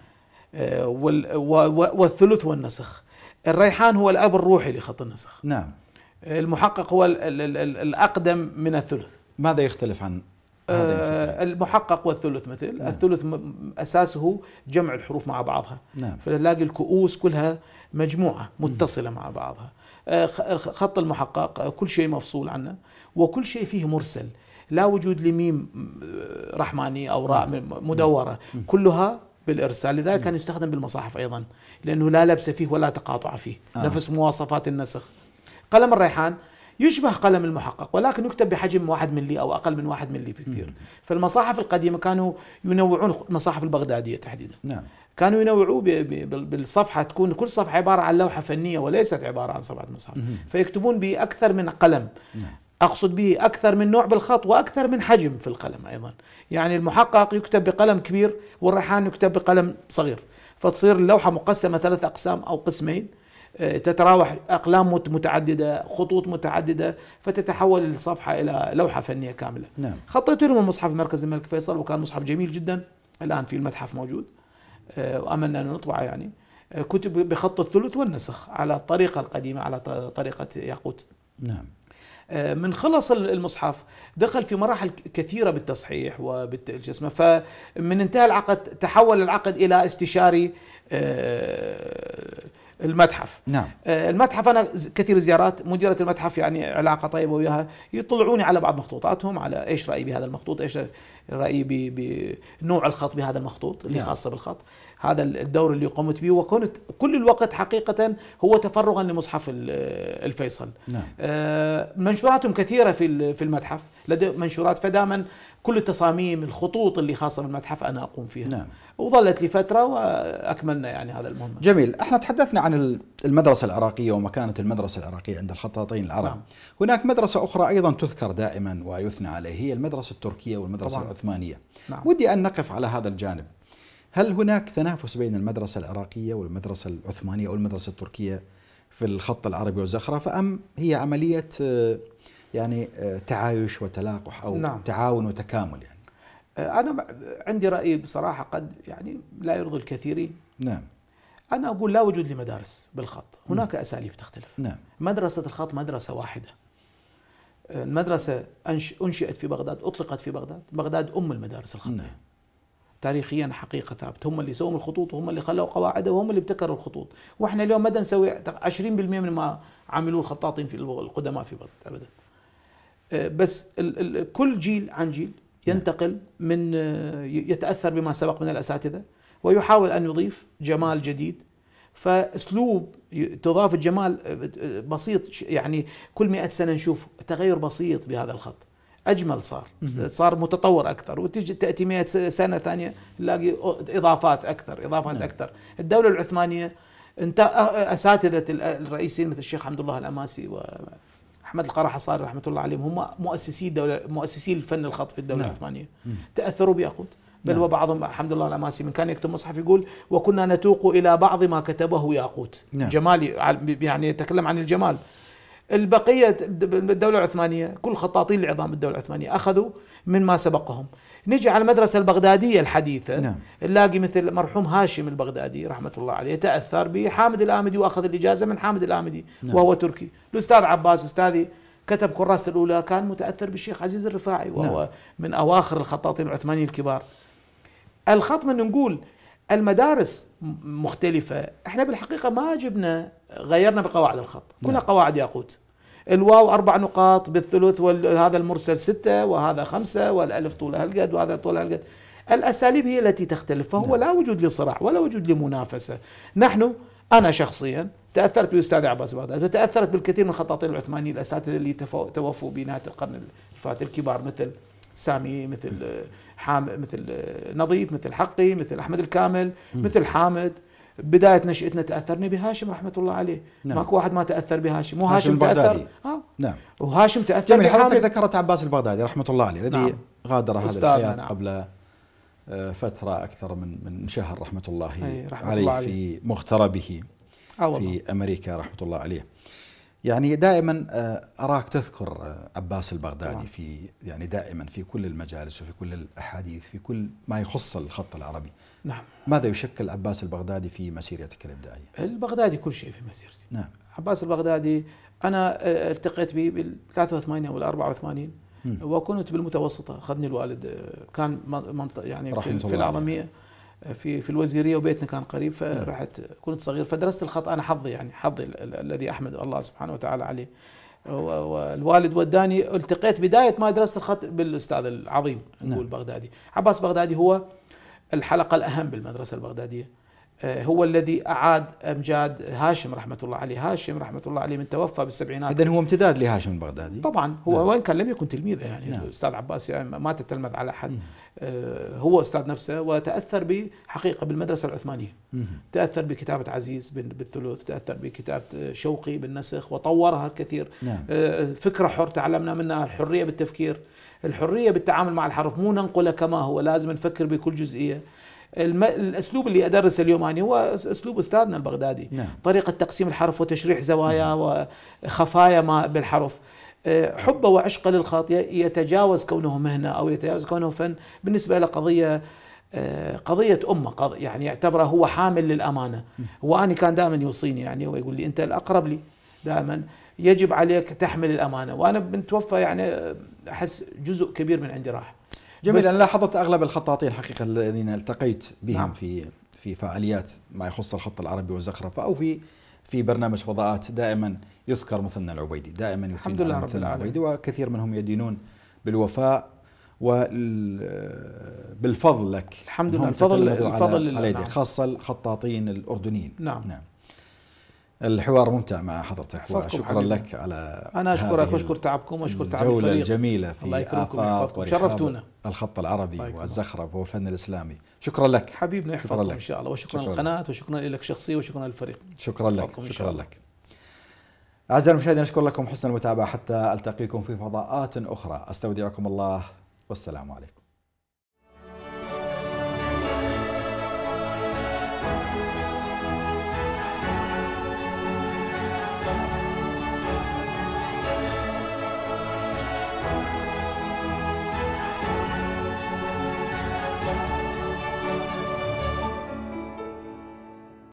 والثلث والنسخ. الريحان هو الأب الروحي لخط النسخ. نعم. المحقق هو الأقدم من الثلث. ماذا يختلف عن هذا؟ المحقق والثلث مثل نعم. الثلث أساسه جمع الحروف مع بعضها. نعم. فتلاقي الكؤوس كلها مجموعة متصلة مع بعضها. خط المحقق كل شيء مفصول عنه وكل شيء فيه مرسل، لا وجود لميم رحماني أو راء مدورة، كلها بالإرسال. لذلك كان يستخدم بالمصاحف أيضا لأنه لا لبس فيه ولا تقاطع فيه. آه. نفس مواصفات النسخ. قلم الريحان يشبه قلم المحقق ولكن يكتب بحجم واحد ملي أو أقل من واحد ملي بكثير. فالمصاحف القديمة كانوا ينوعون، المصاحف البغدادية تحديدا نعم. كانوا ينوعوا بالصفحة، تكون كل صفحة عبارة عن لوحة فنية وليست عبارة عن صفحة مصحف، فيكتبون بأكثر من قلم. نعم. أقصد به أكثر من نوع بالخط وأكثر من حجم في القلم أيضا. يعني المحقق يكتب بقلم كبير والريحان يكتب بقلم صغير، فتصير اللوحة مقسمة ثلاث أقسام أو قسمين، تتراوح أقلام متعددة، خطوط متعددة، فتتحول الصفحة إلى لوحة فنية كاملة. نعم. خطيت لهم المصحف مركز الملك فيصل وكان مصحف جميل جدا، الآن في المتحف موجود وأملنا أن نطبعه. يعني كتب بخط الثلث والنسخ على الطريقة القديمة، على طريقة ياقوت. نعم. من خلص المصحف دخل في مراحل كثيرة بالتصحيح وبالجسمة، فمن انتهى العقد تحول العقد إلى استشاري المتحف. نعم. المتحف أنا كثير زيارات، مديرة المتحف يعني علاقة طيبة وياها، يطلعوني على بعض مخطوطاتهم، على إيش رأيي بهذا المخطوط، إيش رأيي بنوع الخط بهذا المخطوط اللي نعم. خاصة بالخط. هذا الدور اللي قمت به، وكنت كل الوقت حقيقة هو تفرغا لمصحف الفيصل. نعم. منشوراتهم كثيرة في في المتحف، لدى منشورات، فدائما كل التصاميم الخطوط اللي خاصة بالمتحف أنا أقوم فيها. نعم. وظلت لي فترة وأكملنا يعني هذا المهمة. جميل. احنا تحدثنا عن المدرسة العراقية ومكانة المدرسة العراقية عند الخطاطين العرب. نعم. هناك مدرسة أخرى أيضا تذكر دائما ويثنى عليه، هي المدرسة التركية والمدرسة طبعا. العثمانية. نعم. ودي أن نقف على هذا الجانب. هل هناك تنافس بين المدرسة العراقية والمدرسة العثمانية أو المدرسة التركية في الخط العربي والزخرفة، أم هي عملية يعني تعايش وتلاقح أو نعم. تعاون وتكامل؟ يعني أنا عندي رأي بصراحة قد يعني لا يرضي الكثيرين. نعم. أنا أقول لا وجود لمدارس بالخط، هناك م. أساليب تختلف. نعم. مدرسة الخط مدرسة واحدة. المدرسة أنشئت في بغداد، أطلقت في بغداد، بغداد أم المدارس الخطية. نعم. تاريخيا حقيقة ثابت، هم اللي سووا الخطوط وهم اللي خلوا قواعدها وهم اللي ابتكروا الخطوط، واحنا اليوم ما نسوي عشرين بالمئة من ما عملوه الخطاطين في القدماء في بغداد ابدا. بس ال ال كل جيل عن جيل ينتقل من يتأثر بما سبق من الأساتذة ويحاول أن يضيف جمال جديد، فأسلوب تضاف الجمال بسيط، يعني كل مئة سنة نشوف تغير بسيط بهذا الخط، أجمل صار صار متطور أكثر، وتجي تأتي مئة سنة ثانية نلاقي إضافات أكثر إضافات نعم. أكثر. الدولة العثمانية انت أساتذة الرئيسين مثل الشيخ حمد الله الأماسي وأحمد القرا حصاري رحمة الله عليهم هم مؤسسي الدولة، مؤسسي الفن الخط في الدولة نعم. العثمانية مم. تأثروا بياقوت، بل نعم. وبعضهم حمد الله الأماسي من كان يكتب مصحف يقول وكنا نتوق إلى بعض ما كتبه ياقوت نعم. جمالي، يعني يتكلم عن الجمال. البقية الدولة العثمانية كل خطاطين العظام الدولة العثمانية أخذوا من ما سبقهم. نجي على المدرسة البغدادية الحديثة نعم. نلاقي مثل مرحوم هاشم البغدادي رحمة الله عليه تأثر بحامد الآمدي وأخذ الإجازة من حامد الآمدي نعم. وهو تركي. الأستاذ عباس أستاذي كتب كراسة الأولى كان متأثر بالشيخ عزيز الرفاعي وهو نعم. من أواخر الخطاطين العثمانيين الكبار. الخط من نقول المدارس مختلفة، احنا بالحقيقة ما جبنا غيرنا بقواعد الخط، كلها نعم. قواعد ياقوت. الواو أربع نقاط بالثلث، وهذا المرسل ستة وهذا خمسة والألف طولها هالقد وهذا طولها هالقد. الأساليب هي التي تختلف، فهو نعم. لا وجود لصراع ولا وجود لمنافسة. نحن أنا شخصيا تأثرت بالأستاذ عباس بغداد وتأثرت بالكثير من الخطاطين العثمانيين الأساتذة اللي توفوا بنهاية القرن الفات الكبار، مثل سامي، مثل حام، مثل نظيف، مثل حقي، مثل أحمد الكامل، م. مثل حامد، بداية نشأتنا تأثرنا بهاشم رحمة الله عليه. نعم. ماكو واحد ما تأثر بهاشم، مو هاشم هاشم البغدادي. تأثر آه. نعم. وهاشم تأثر جميل. حضرتك بحامد. ذكرت عباس البغدادي رحمة الله عليه الذي نعم. غادر هذه أستاذنا، الحياة نعم. قبل فترة أكثر من من شهر رحمة الله أي رحمة عليه الله عليه. في مغتربه آه والله. في أمريكا رحمة الله عليه. يعني دائما أراك تذكر عباس البغدادي طبعا. في يعني دائما في كل المجالس وفي كل الأحاديث في كل ما يخص الخط العربي. نعم. ماذا يشكل عباس البغدادي في مسيرتك الإبداعية؟ البغدادي كل شيء في مسيرتي. نعم. عباس البغدادي أنا التقيت به بال ثلاثة وثمانين أو الأربعة وثمانين وكنت بالمتوسطة. أخذني الوالد، كان منطقة يعني في, في العظمية في في الوزيرية وبيتنا كان قريب، فرحت كنت صغير فدرست الخط. أنا حظي يعني حظي الذي أحمد الله سبحانه وتعالى عليه. والوالد وداني، التقيت بداية ما درست الخط بالأستاذ العظيم نقول بغدادي. عباس بغدادي هو الحلقة الأهم بالمدرسة البغدادية، هو الذي أعاد أمجاد هاشم رحمة الله عليه. هاشم رحمة الله عليه من توفى بالسبعينات. إذن هو امتداد لهاشم البغدادي. طبعا هو نعم. وين كان لم يكن تلميذه يعني. نعم. الأستاذ عباس يعني ما تتلمذ على أحد. هو أستاذ نفسه وتأثر بحقيقة بالمدرسة العثمانية. مم. تأثر بكتابة عزيز بالثلث، تأثر بكتابة شوقي بالنسخ وطورها الكثير. نعم. فكرة حر تعلمنا منها الحرية بالتفكير، الحرية بالتعامل مع الحرف، مو ننقله كما هو، لازم نفكر بكل جزئية. الم... الأسلوب اللي أدرس اليوم أنا هو أسلوب أستاذنا البغدادي. نعم. طريقة تقسيم الحرف وتشريح زوايا وخفايا ما بالحرف. حبه وعشقه للخط يتجاوز كونه مهنة أو يتجاوز كونه فن، بالنسبة له قضية قضية أمة، قض... يعني يعتبره هو حامل للأمانة. وأنا كان دائما يوصيني يعني ويقول لي أنت الأقرب لي، دائما يجب عليك تحمل الأمانة. وأنا بنتوفى يعني أحس جزء كبير من عندي راح. جميل. أنا لاحظت أغلب الخطاطين حقيقة الذين التقيت بهم نعم. في في فعاليات ما يخص الخط العربي والزخرفة أو في في برنامج فضاءات دائما يذكر مثنى العبيدي، دائما الحمد لله رب العبيدي، وكثير منهم يدينون بالوفاء وبالفضل لك. الحمد لله. الفضل الفضل لله. نعم. خاصة الخطاطين الأردنيين. نعم. نعم. الحوار ممتع مع حضرتك وشكرا لك على أنا أشكرك وأشكر تعبكم وأشكر تعب الفريق. الجولة الجميلة في آفاق شرفتونا. الخط العربي والزخرف والفن الإسلامي. شكرا لك حبيبنا، يحفظكم إن شاء الله. وشكرا للقناة وشكرا لك شخصيا وشكرا للفريق. شكرا لك. شكرا لك. أعزائي المشاهدين، أشكر لكم حسن المتابعة حتى ألتقيكم في فضاءات أخرى. أستودعكم الله والسلام عليكم.